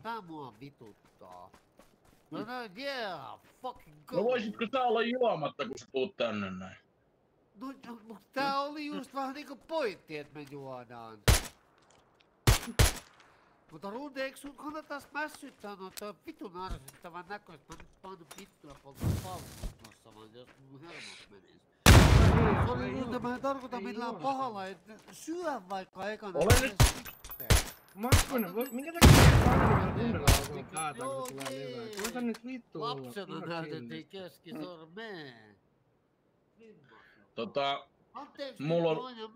tää mua vituttaa. No yeah, fucking go! No voisitko sä olla juomatta, kun sä tuut tänne näin? No, mut tää oli just vähän niinku pointti, et me juodaan. Mutta Runde, eikö sun kannattais mässyttää noita vitun ärsyttävän näköistä? Mä nyt painu vittua polta palvelussa vaan, jos mun hermot menis. Sori Runde, mä en tarkoita millään pahalla, et syö vaikka ekana. Ole nyt! Makkonen, minkä takia sä Rundella alkoi päätä, kun se tulee hyvää? Koita nyt vittu olla. Lapsena näytettiin keskisormeen. Mulla on